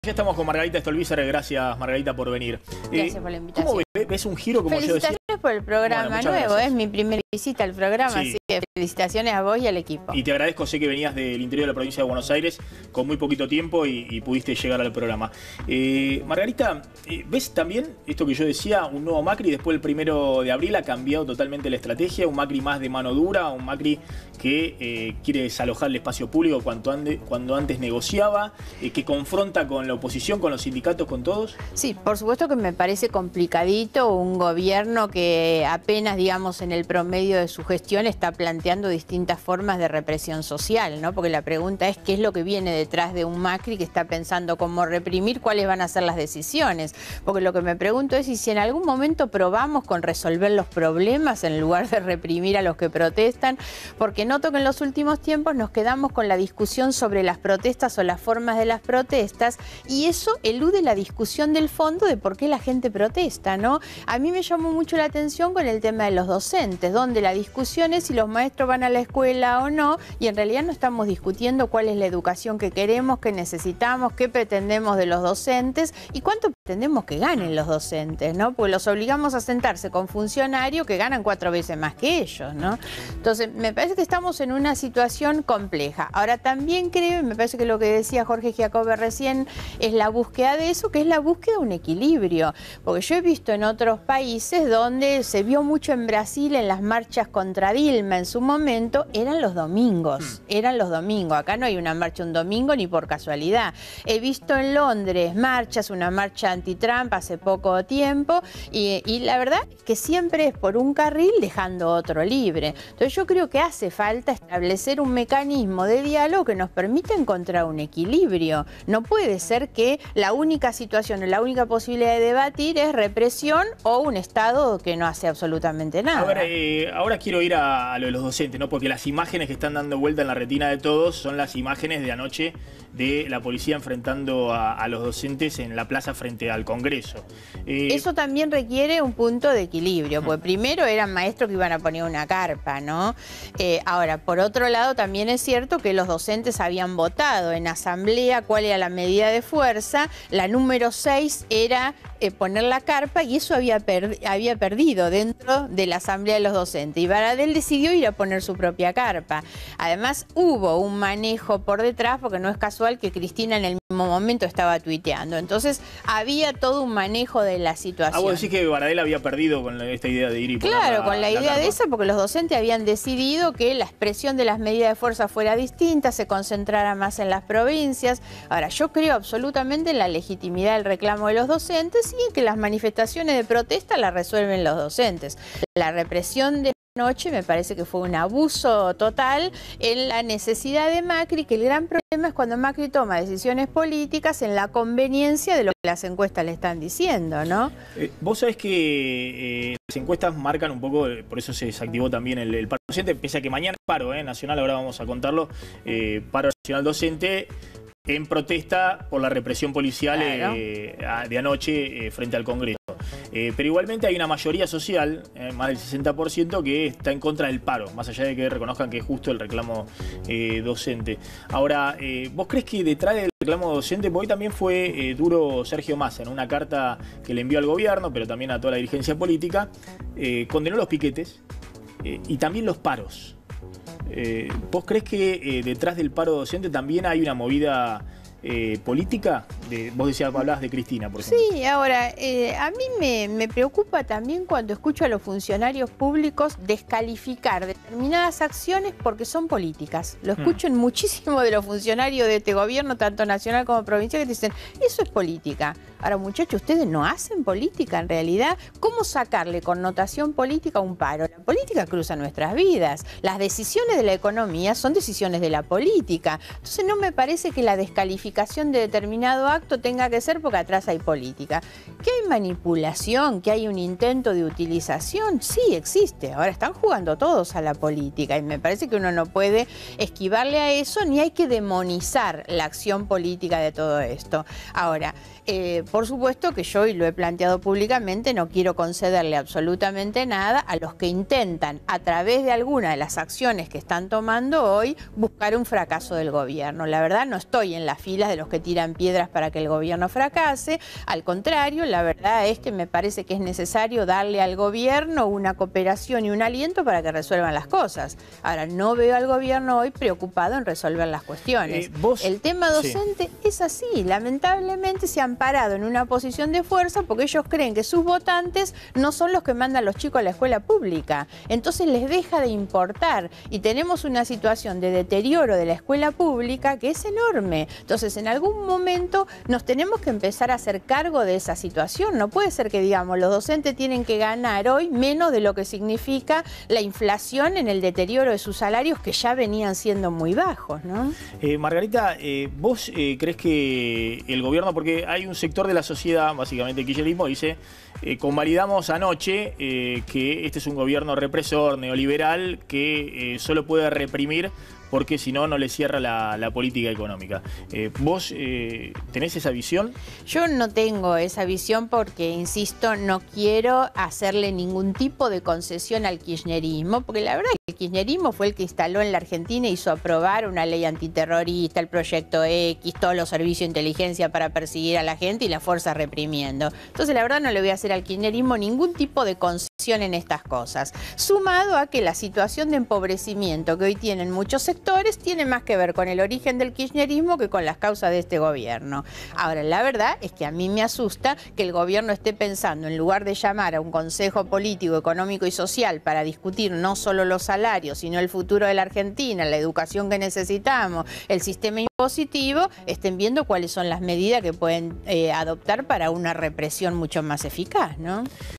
Ya estamos con Margarita Stolbizer. Gracias, Margarita, por venir. Gracias por la invitación. ¿Cómo ves un giro, como yo decía? Felicitaciones por el programa nuevo, es mi primera visita al programa, Sí. así que felicitaciones a vos y al equipo. Y te agradezco, sé que venías del interior de la provincia de Buenos Aires con muy poquito tiempo y pudiste llegar al programa. Margarita, ¿ves también esto que yo decía? Un nuevo Macri, después del 1 de abril ha cambiado totalmente la estrategia, un Macri más de mano dura, un Macri que quiere desalojar el espacio público cuando antes negociaba, que confronta con la oposición, con los sindicatos, con todos. Sí, por supuesto que me parece complicadito un gobierno que apenas, digamos, en el promedio de su gestión está planteando distintas formas de represión social, ¿no? Porque la pregunta es qué es lo que viene detrás de un Macri que está pensando cómo reprimir, cuáles van a ser las decisiones. Porque lo que me pregunto es si en algún momento probamos con resolver los problemas en lugar de reprimir a los que protestan, porque noto que en los últimos tiempos nos quedamos con la discusión sobre las protestas o las formas de las protestas y eso elude la discusión del fondo de por qué la gente protesta, ¿no? A mí me llamó mucho la atención con el tema de los docentes, donde la discusión es si los maestros van a la escuela o no, y en realidad no estamos discutiendo cuál es la educación que queremos, qué necesitamos, qué pretendemos de los docentes y cuánto pretendemos que ganen los docentes, ¿no? Porque los obligamos a sentarse con funcionarios que ganan 4 veces más que ellos, ¿no? Entonces, me parece que estamos en una situación compleja. Ahora, también creo, y me parece que lo que decía Jorge Giacobbe recién, es la búsqueda de eso, que es la búsqueda de un equilibrio. Porque yo he visto en otros países donde se vio mucho en Brasil en las marchas contra Dilma en su momento, eran los domingos. Eran los domingos. Acá no hay una marcha un domingo ni por casualidad. He visto en Londres marchas, una marcha anti-Trump hace poco tiempo, y la verdad es que siempre es por un carril dejando otro libre. Entonces yo creo que hace falta establecer un mecanismo de diálogo que nos permita encontrar un equilibrio. No puede ser que la única situación o la única posibilidad de debatir es represión o un Estado que no hace absolutamente nada. A ver, ahora quiero ir a lo de los docentes, ¿no? Porque las imágenes que están dando vuelta en la retina de todos son las imágenes de anoche de la policía enfrentando a los docentes en la plaza frente al Congreso. Eso también requiere un punto de equilibrio, porque primero eran maestros que iban a poner una carpa, ¿no? Ahora, por otro lado, también es cierto que los docentes habían votado en asamblea cuál era la medida de fuerza, la número 6 era poner la carpa y eso había perdido dentro de la asamblea de los docentes. Y Baradel decidió ir a poner su propia carpa. Además, hubo un manejo por detrás, porque no es casual que Cristina en el mismo momento estaba tuiteando. Entonces, había todo un manejo de la situación. Vos decís que Baradel había perdido con esta idea de ir y poner Claro, con la idea carpa. de esa, porque los docentes habían decidido que la expresión de las medidas de fuerza fuera distinta, se concentrara más en las provincias. Ahora, yo creo absolutamente en la legitimidad del reclamo de los docentes y en que las manifestaciones de protesta las resuelven los docentes. La represión de anoche me parece que fue un abuso total en la necesidad de Macri, que el gran problema es cuando Macri toma decisiones políticas en la conveniencia de lo que las encuestas le están diciendo, ¿no? Vos sabés que las encuestas marcan un poco, por eso se desactivó también el paro docente, pese a que mañana es paro nacional, ahora vamos a contarlo, paro nacional docente, en protesta por la represión policial de anoche frente al Congreso. Pero igualmente hay una mayoría social, más del 60%, que está en contra del paro, más allá de que reconozcan que es justo el reclamo docente. Ahora, ¿vos crees que detrás del reclamo docente, porque hoy también fue duro Sergio Massa en una carta que le envió al gobierno, pero también a toda la dirigencia política, condenó los piquetes y también los paros? ¿Vos crees que detrás del paro docente también hay una movida política? Vos decías, hablabas de Cristina, por ejemplo. Sí, ahora, a mí me preocupa también cuando escucho a los funcionarios públicos descalificar determinadas acciones porque son políticas. Lo escucho en muchísimos de los funcionarios de este gobierno, tanto nacional como provincial, que dicen, eso es política. Ahora, muchachos, ustedes no hacen política en realidad. ¿Cómo sacarle connotación política a un paro? La política cruza nuestras vidas. Las decisiones de la economía son decisiones de la política. Entonces no me parece que la descalificación de determinado acto tenga que ser porque atrás hay política. ¿Que hay manipulación? ¿Que hay un intento de utilización? Sí, existe. Ahora están jugando todos a la política y me parece que uno no puede esquivarle a eso ni hay que demonizar la acción política de todo esto. Ahora, por supuesto que yo, y lo he planteado públicamente, no quiero concederle absolutamente nada a los que intentan, a través de alguna de las acciones que están tomando hoy, buscar un fracaso del gobierno. La verdad, no estoy en las filas de los que tiran piedras para que el gobierno fracase. Al contrario, la verdad es que me parece que es necesario darle al gobierno una cooperación y un aliento para que resuelvan las cosas. Ahora, no veo al gobierno hoy preocupado en resolver las cuestiones. El tema docente es así. Lamentablemente se han parado en una posición de fuerza porque ellos creen que sus votantes no son los que mandan a los chicos a la escuela pública. Entonces les deja de importar y tenemos una situación de deterioro de la escuela pública que es enorme. Entonces, en algún momento nos tenemos que empezar a hacer cargo de esa situación. No puede ser que, digamos, los docentes tienen que ganar hoy menos de lo que significa la inflación en el deterioro de sus salarios, que ya venían siendo muy bajos, ¿no? Margarita, ¿vos crees que el gobierno, porque hay un sector de la sociedad, básicamente el kirchnerismo, dice, convalidamos anoche que este es un gobierno represor, neoliberal, que solo puede reprimir porque si no, no le cierra la política económica. ¿Vos tenés esa visión? Yo no tengo esa visión porque, insisto, no quiero hacerle ningún tipo de concesión al kirchnerismo, porque la verdad es que el kirchnerismo fue el que instaló en la Argentina y hizo aprobar una ley antiterrorista, el Proyecto X, todos los servicios de inteligencia para perseguir a la gente y las fuerzas reprimiendo. Entonces, la verdad, no le voy a hacer al kirchnerismo ningún tipo de concesión en estas cosas. Sumado a que la situación de empobrecimiento que hoy tienen muchos sectores tiene más que ver con el origen del kirchnerismo que con las causas de este gobierno. Ahora, la verdad es que a mí me asusta que el gobierno esté pensando, en lugar de llamar a un Consejo Político, Económico y Social para discutir no solo los salarios, sino el futuro de la Argentina, la educación que necesitamos, el sistema impositivo, estén viendo cuáles son las medidas que pueden adoptar para una represión mucho más eficaz, ¿no?